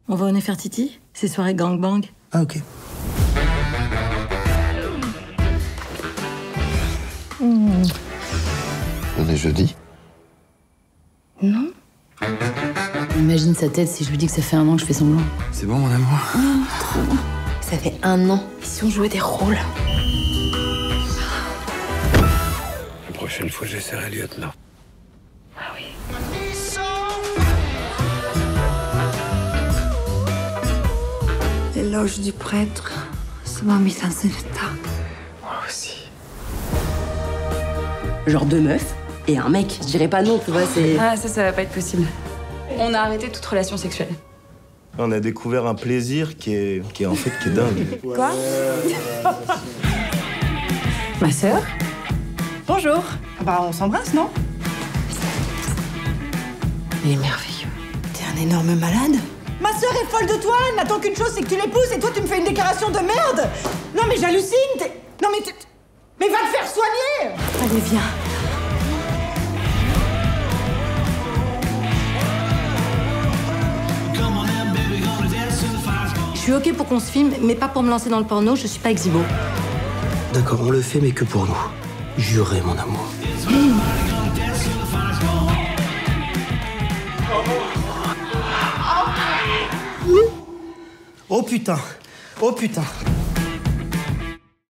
On va au Nefertiti? C'est soirée gangbang. Ah, ok. On est jeudi? Non? Imagine sa tête si je lui dis que ça fait 1 an que je fais semblant. C'est bon, mon amour? Ça fait 1 an. Et si on jouait des rôles? La prochaine fois, j'essaierai lieutenant. Ah oui. L'éloge du prêtre, ça m'a mis dans un état. Moi aussi. Genre 2 meufs et un mec. Je dirais pas non, tu vois, c'est... Ah, ça va pas être possible. On a arrêté toute relation sexuelle. On a découvert un plaisir qui est dingue. Quoi? Ma sœur? Bonjour. Ah bah, on s'embrasse, non? Il est merveilleux. T'es un énorme malade. Ma sœur est folle de toi, elle n'attend qu'une chose, c'est que tu l'épouses, et toi tu me fais une déclaration de merde. Non mais j'hallucine, Non mais va te faire soigner. Allez, viens. Je suis ok pour qu'on se filme, mais pas pour me lancer dans le porno, je suis pas exhibo. D'accord, on le fait, mais que pour nous. Jurez, mon amour. Oh putain! Oh putain!